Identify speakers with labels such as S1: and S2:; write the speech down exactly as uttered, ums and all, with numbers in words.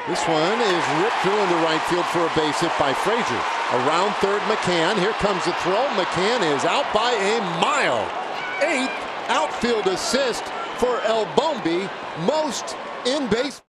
S1: This one is ripped through into right field for a base hit by Frazier. Around third, McCann. Here comes the throw. McCann is out by a mile. Eighth outfield assist for El Bombi, most in base.